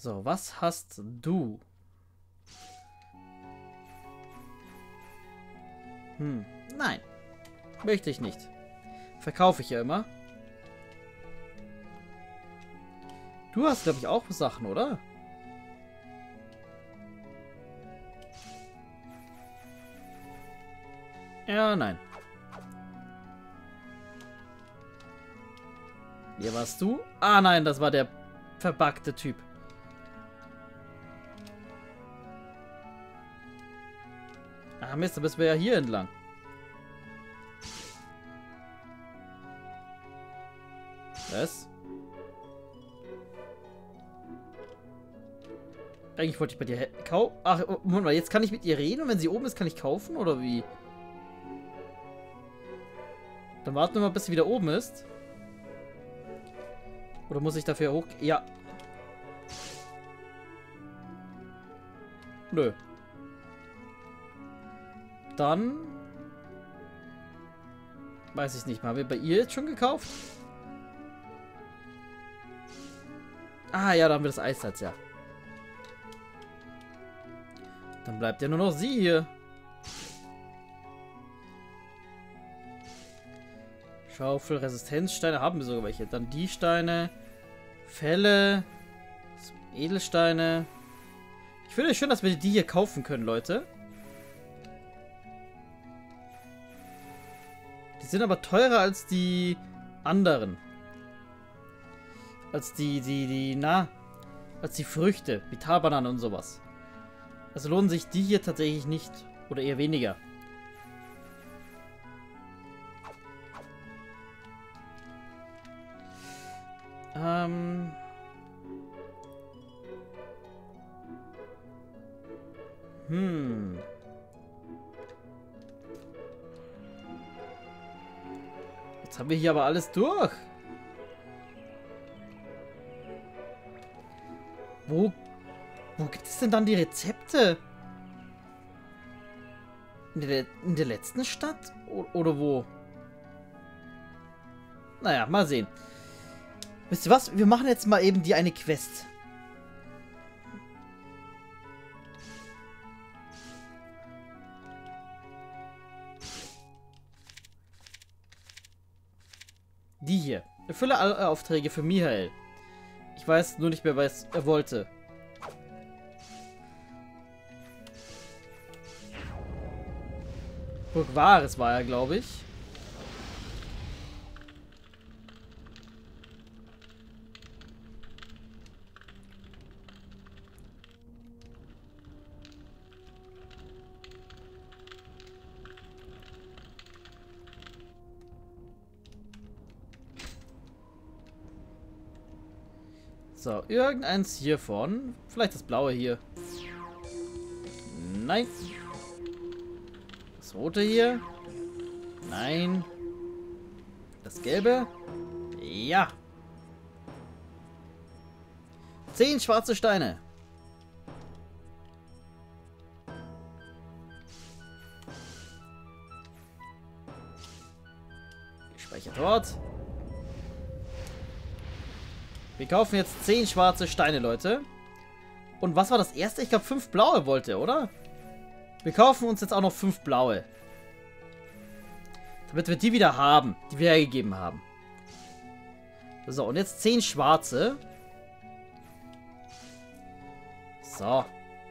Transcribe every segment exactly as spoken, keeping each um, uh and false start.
So, was hast du? Hm, nein. Möchte ich nicht. Verkaufe ich ja immer. Du hast, glaube ich, auch Sachen, oder? Ja, nein. Hier warst du? Ah, nein, das war der verbuggte Typ. Ah, Mist, da müssen wir ja hier entlang. Was? Eigentlich wollte ich bei dir kaufen. Ach, Moment mal, jetzt kann ich mit ihr reden und wenn sie oben ist, kann ich kaufen, oder wie? Dann warten wir mal, bis sie wieder oben ist. Oder muss ich dafür hoch... Ja. Nö. Dann... Weiß ich nicht. Haben wir bei ihr jetzt schon gekauft? Ah, ja, da haben wir das Eissalz, ja. Dann bleibt ja nur noch sie hier. Schaufel, Resistenzsteine haben wir sogar welche. Dann die Steine. Fälle. Edelsteine. Ich finde es schön, dass wir die hier kaufen können, Leute. Die sind aber teurer als die anderen. Als die, die, die, na, als die Früchte. Vitalbananen und sowas. Also lohnen sich die hier tatsächlich nicht. Oder eher weniger. Ähm... Hm... Jetzt haben wir hier aber alles durch. Wo... Wo gibt es denn dann die Rezepte? In der, in der letzten Stadt? O oder wo? Naja, mal sehen. Wisst ihr was? Wir machen jetzt mal eben die eine Quest. Die hier. Erfülle alle Aufträge für Michael. Ich weiß nur nicht mehr, was er wollte. Burg Wahres war er, glaube ich. So, irgendeins hiervon. Vielleicht das blaue hier. Nein. Das rote hier. Nein. Das gelbe. Ja. Zehn schwarze Steine. Gespeichert dort. Wir kaufen jetzt zehn schwarze Steine, Leute. Und was war das erste? Ich glaube, fünf blaue wollte er, oder? Wir kaufen uns jetzt auch noch fünf blaue. Damit wir die wieder haben, die wir hergegeben haben. So, und jetzt zehn schwarze. So.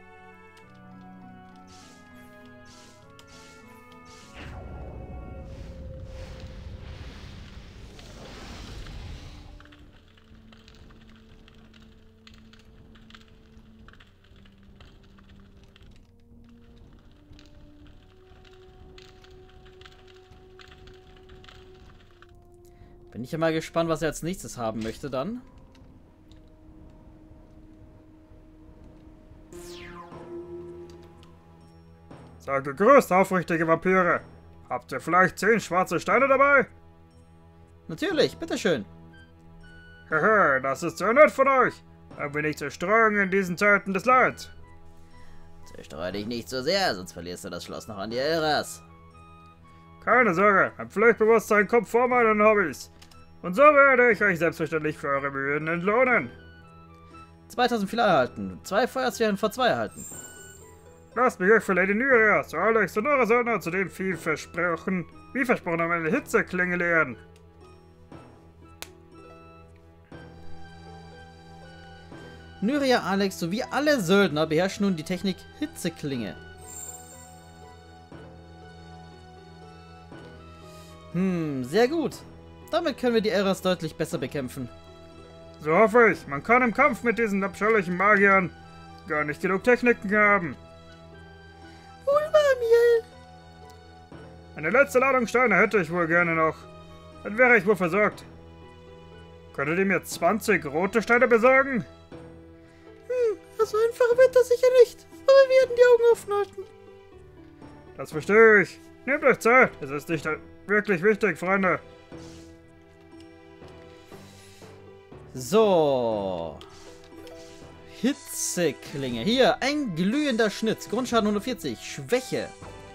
Bin ich ja mal gespannt, was er als nächstes haben möchte dann. Seid gegrüßt, aufrichtige Vampire. Habt ihr vielleicht zehn schwarze Steine dabei? Natürlich, bitteschön. Haha, das ist sehr nett von euch. Ein wenig Zerstreuung in diesen Zeiten des Leids. Zerstreue dich nicht so sehr, sonst verlierst du das Schloss noch an die Elras. Keine Sorge, mein Pflichtbewusstsein kommt vor meinen Hobbys. Und so werde ich euch selbstverständlich für eure Mühen entlohnen. zweitausend viel erhalten. Zwei Feuersphären vor zwei erhalten. Lasst mich euch für Lady Nyria, Sir Alex und eure Söldner zudem viel versprochen, wie versprochen, um eine Hitzeklinge lehren. Nyria, Alex sowie alle Söldner beherrschen nun die Technik Hitzeklinge. Hm, sehr gut. Damit können wir die Eras deutlich besser bekämpfen. So hoffe ich. Man kann im Kampf mit diesen abscheulichen Magiern gar nicht genug Techniken haben. Wohl wahr, Miel. Eine letzte Ladung Steine hätte ich wohl gerne noch. Dann wäre ich wohl versorgt. Könntet ihr mir zwanzig rote Steine besorgen? Hm, so einfach wird das sicher nicht. Aber wir werden die Augen offen halten. Das verstehe ich. Nehmt euch Zeit. Es ist nicht wirklich wichtig, Freunde. So. Hitzeklinge. Hier, ein glühender Schnitt. Grundschaden hundertvierzig. Schwäche.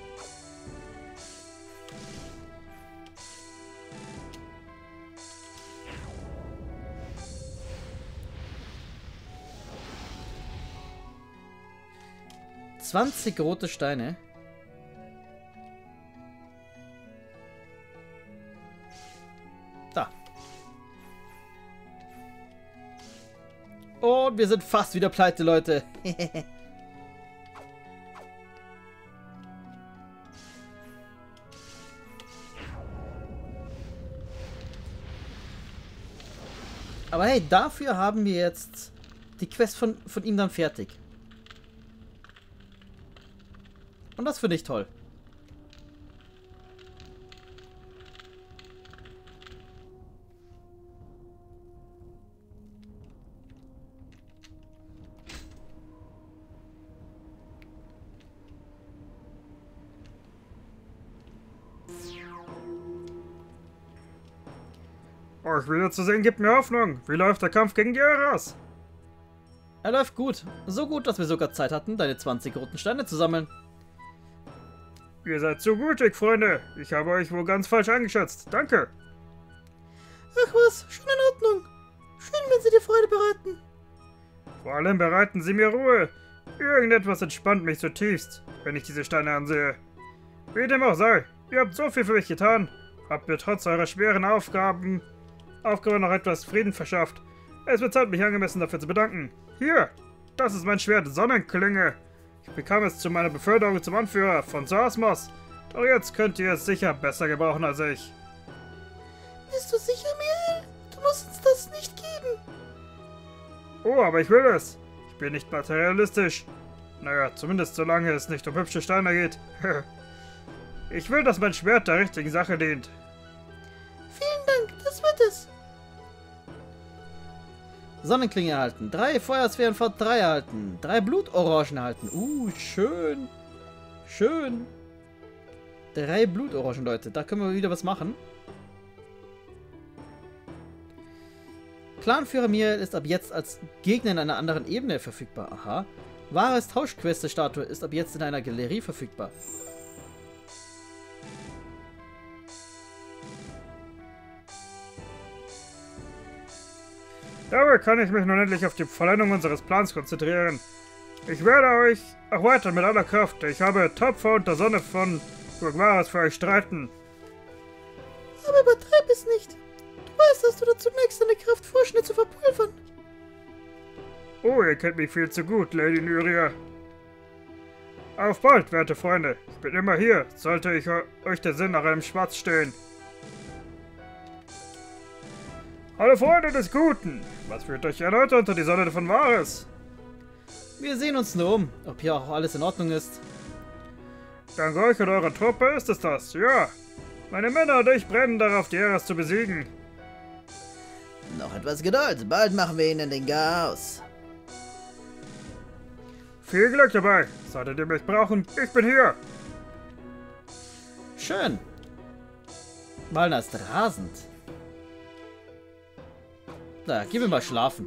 zwanzig rote Steine. Da. Und wir sind fast wieder pleite, Leute. Aber hey, dafür haben wir jetzt die Quest von, von ihm dann fertig. Und das finde ich toll. Euch wiederzusehen gibt mir Hoffnung. Wie läuft der Kampf gegen die Eras? Er läuft gut. So gut, dass wir sogar Zeit hatten, deine zwanzig roten Steine zu sammeln. Ihr seid zu gütig, Freunde. Ich habe euch wohl ganz falsch eingeschätzt. Danke. Ach was, schon in Ordnung. Schön, wenn sie dir Freude bereiten. Vor allem bereiten sie mir Ruhe. Irgendetwas entspannt mich zutiefst, wenn ich diese Steine ansehe. Wie dem auch sei, ihr habt so viel für mich getan. Habt mir trotz eurer schweren Aufgaben, Aufgabe noch etwas Frieden verschafft. Es wird Zeit, mich angemessen dafür zu bedanken. Hier, das ist mein Schwert Sonnenklinge. Ich bekam es zu meiner Beförderung zum Anführer von Sarsmos. Doch jetzt könnt ihr es sicher besser gebrauchen als ich. Bist du sicher, Miel? Du musst uns das nicht geben. Oh, aber ich will es. Ich bin nicht materialistisch. Naja, zumindest solange es nicht um hübsche Steine geht. Ich will, dass mein Schwert der richtigen Sache dient. Vielen Dank, das wird es. Sonnenklinge erhalten. Drei Feuersphären vor drei erhalten. Drei Blutorangen erhalten. Uh, schön. Schön. Drei Blutorangen, Leute. Da können wir wieder was machen. Clanführer Miel ist ab jetzt als Gegner in einer anderen Ebene verfügbar. Aha. Wahres Tauschqueste-Statue ist ab jetzt in einer Galerie verfügbar. Dabei kann ich mich nun endlich auf die Vollendung unseres Plans konzentrieren. Ich werde euch auch weiter mit aller Kraft, ich habe Tapfer und der Sonne von Gurgvaras für euch streiten. Aber übertreib es nicht. Du weißt, dass du da zunächst deine Kraft vorschnitt zu verpulvern. Oh, ihr kennt mich viel zu gut, Lady Nyria. Auf bald, werte Freunde. Ich bin immer hier, sollte ich euch der Sinn nach einem Schwarz stehen. Hallo Freunde des Guten! Was führt euch erneut unter die Sonne von Vares? Wir sehen uns nur um, ob hier auch alles in Ordnung ist. Dank euch und eurer Truppe ist es das, ja. Meine Männer und ich brennen darauf, die Eras zu besiegen. Noch etwas Geduld, bald machen wir ihnen den Chaos. Viel Glück dabei. Solltet ihr mich brauchen, ich bin hier. Schön. Walner ist rasend. Na, gehen wir mal schlafen.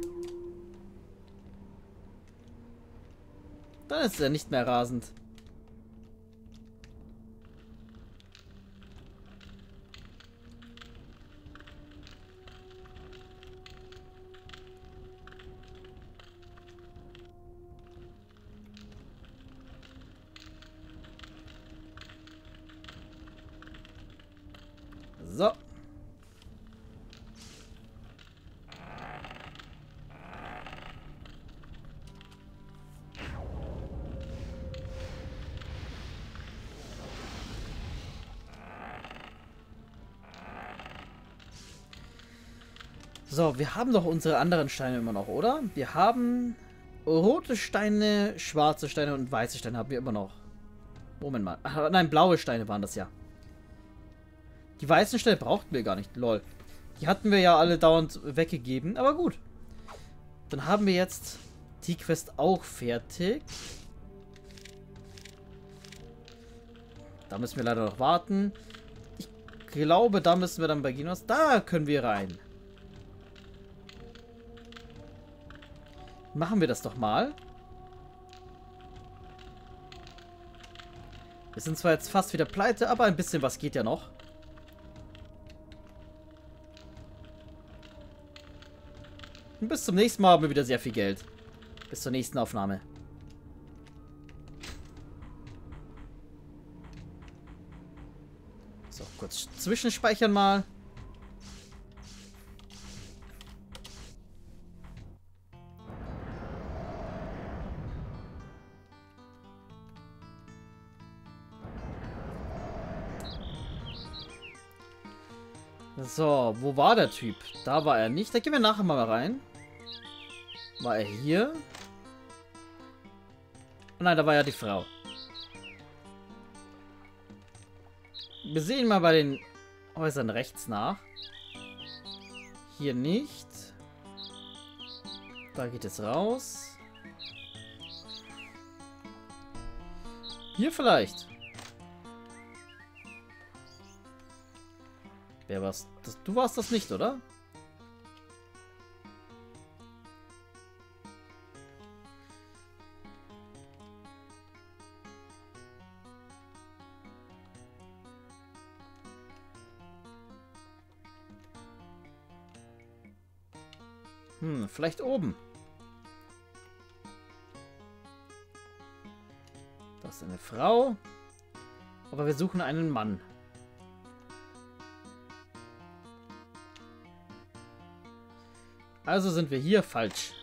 Dann ist er nicht mehr rasend. So, wir haben doch unsere anderen Steine immer noch, oder? Wir haben rote Steine, schwarze Steine und weiße Steine haben wir immer noch. Moment mal. Ach, nein, blaue Steine waren das ja. Die weißen Steine brauchten wir gar nicht. Lol. Die hatten wir ja alle dauernd weggegeben. Aber gut. Dann haben wir jetzt die Quest auch fertig. Da müssen wir leider noch warten. Ich glaube, da müssen wir dann bei Genos. Da können wir rein. Machen wir das doch mal. Wir sind zwar jetzt fast wieder pleite, aber ein bisschen was geht ja noch. Und bis zum nächsten Mal haben wir wieder sehr viel Geld. Bis zur nächsten Aufnahme. So, kurz zwischenspeichern mal. So, wo war der Typ? Da war er nicht. Da gehen wir nachher mal rein. War er hier? Oh nein, da war ja die Frau. Wir sehen mal bei den Häusern rechts nach. Hier nicht. Da geht es raus. Hier vielleicht. Wer war's? Das, du warst das nicht, oder? Hm, vielleicht oben. Das ist eine Frau. Aber wir suchen einen Mann. Also sind wir hier falsch.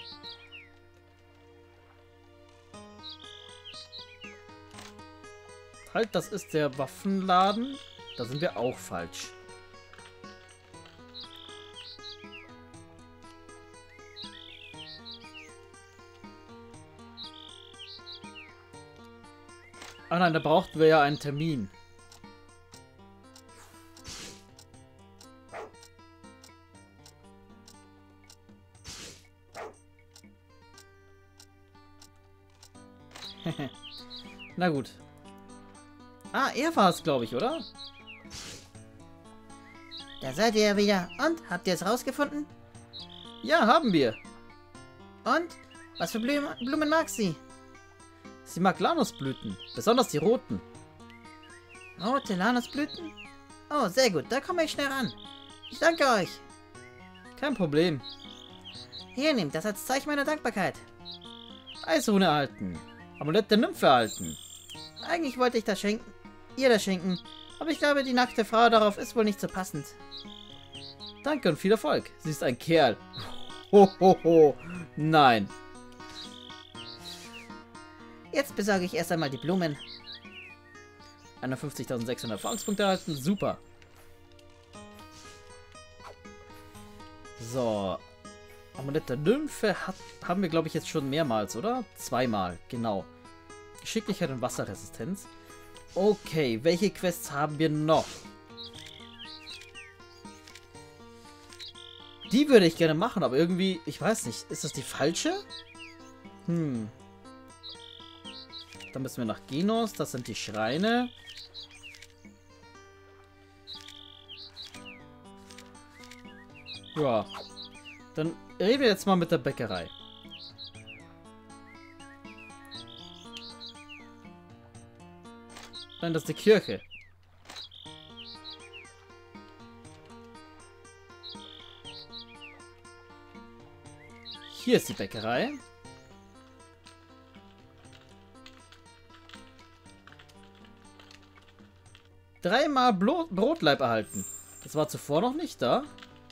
Halt, das ist der Waffenladen. Da sind wir auch falsch. Ah nein, da brauchten wir ja einen Termin. Na gut. Ah, er war es, glaube ich, oder? Da seid ihr ja wieder. Und? Habt ihr es rausgefunden? Ja, haben wir. Und? Was für Blumen, Blumen mag sie? Sie mag Lanusblüten. Besonders die roten. Rote Lanusblüten? Oh, sehr gut. Da komme ich schnell ran. Ich danke euch. Kein Problem. Hier, nehmt das als Zeichen meiner Dankbarkeit. Eisrune erhalten. Amulett der Nymphe erhalten. Eigentlich wollte ich das schenken. Ihr das schenken. Aber ich glaube, die nackte Frau darauf ist wohl nicht so passend. Danke und viel Erfolg. Sie ist ein Kerl. Ho, ho, ho. Nein. Jetzt besorge ich erst einmal die Blumen. einundfünfzigtausendsechshundert Erfahrungspunkte erhalten. Super. So. Amulett der Nymphe hat, haben wir, glaube ich, jetzt schon mehrmals, oder? Zweimal, genau. Geschicklichkeit und Wasserresistenz. Okay, welche Quests haben wir noch? Die würde ich gerne machen, aber irgendwie, ich weiß nicht, ist das die falsche? Hm. Dann müssen wir nach Genos, das sind die Schreine. Ja. Dann reden wir jetzt mal mit der Bäckerei. Nein, das ist die Kirche. Hier ist die Bäckerei. Dreimal Blo- Brotleib erhalten. Das war zuvor noch nicht da.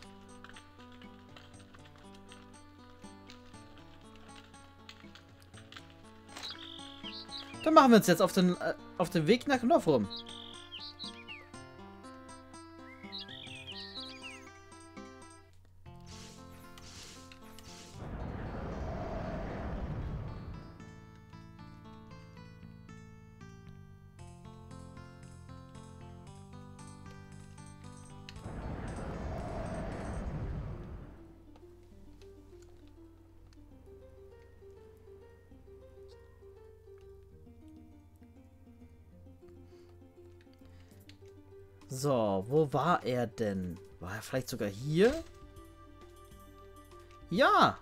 Dann machen wir uns jetzt auf den, äh, auf den Weg nach Novrum. So, wo war er denn? War er vielleicht sogar hier? Ja!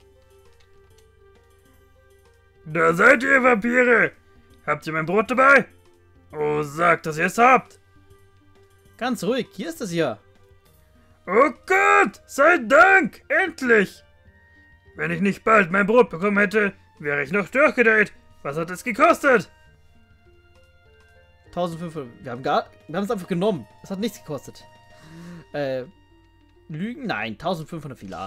Da seid ihr, Vampire! Habt ihr mein Brot dabei? Oh, sagt, dass ihr es habt! Ganz ruhig, hier ist es ja. Oh Gott! Sei Dank! Endlich! Wenn ich nicht bald mein Brot bekommen hätte, wäre ich noch durchgedreht. Was hat es gekostet? eintausendfünfhundert. Wir haben gar... Wir haben es einfach genommen. Es hat nichts gekostet. Äh... Lügen? Nein, eintausendfünfhundert Filar.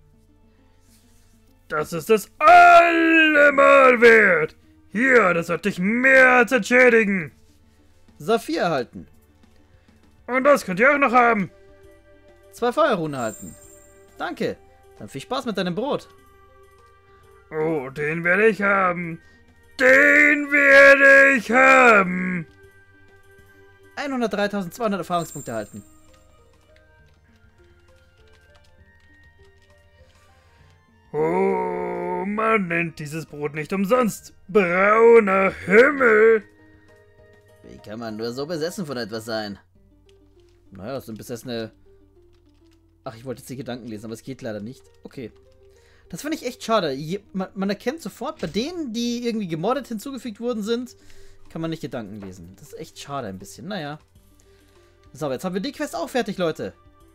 Das ist es allemal wert! Hier, das wird dich mehr als entschädigen! Saphir erhalten. Und das könnt ihr auch noch haben! Zwei Feuerrunen erhalten. Danke. Dann viel Spaß mit deinem Brot. Oh, den werde ich haben! Den werde ich haben! hundertdreitausendzweihundert Erfahrungspunkte erhalten. Oh, man nennt dieses Brot nicht umsonst brauner Himmel. Wie kann man nur so besessen von etwas sein? Naja, so ein besessene... Ach, ich wollte jetzt die Gedanken lesen, aber es geht leider nicht. Okay. Das finde ich echt schade. Je, man, man erkennt sofort, bei denen, die irgendwie gemordet hinzugefügt worden sind, kann man nicht Gedanken lesen. Das ist echt schade ein bisschen. Naja. So, jetzt haben wir die Quest auch fertig, Leute.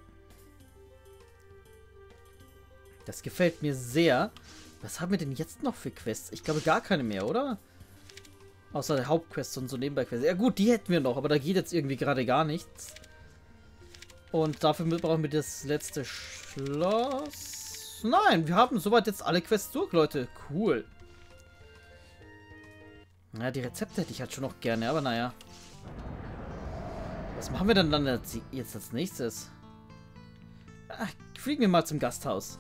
Das gefällt mir sehr. Was haben wir denn jetzt noch für Quests? Ich glaube gar keine mehr, oder? Außer der Hauptquest und so Nebenbei-Quests. Ja gut, die hätten wir noch, aber da geht jetzt irgendwie gerade gar nichts. Und dafür brauchen wir das letzte Schloss. Nein, wir haben soweit jetzt alle Quests durch, Leute. Cool. Ja, die Rezepte hätte ich halt schon noch gerne, aber naja. Was machen wir denn dann jetzt als nächstes? Ach, fliegen wir mal zum Gasthaus.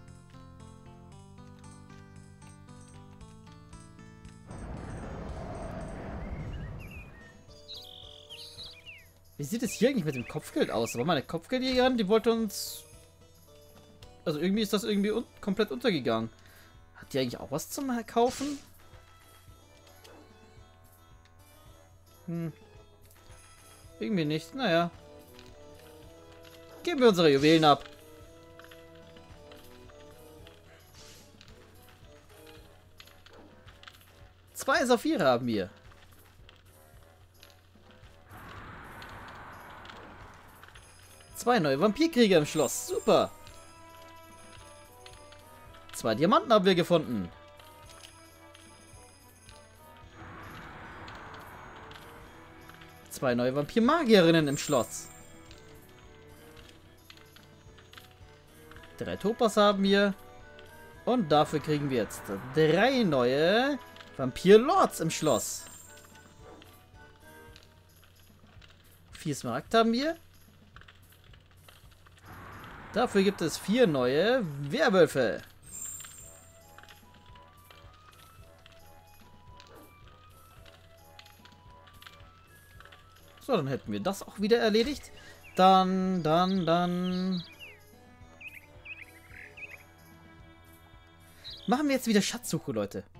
Wie sieht es hier eigentlich mit dem Kopfgeld aus? Aber meine Kopfgeldjägerin, die wollte uns... Also irgendwie ist das irgendwie un komplett untergegangen. Hat die eigentlich auch was zum Kaufen? Hm. Irgendwie nicht. Naja. Geben wir unsere Juwelen ab. Zwei Saphire haben wir. Zwei neue Vampirkrieger im Schloss. Super. Zwei Diamanten haben wir gefunden. Zwei neue Vampirmagierinnen im Schloss. Drei Topas haben wir. Und dafür kriegen wir jetzt drei neue Vampir-Lords im Schloss. Vier Smaragd haben wir. Dafür gibt es vier neue Werwölfe. So, dann hätten wir das auch wieder erledigt. Dann, dann, dann... Machen wir jetzt wieder Schatzsuche, Leute.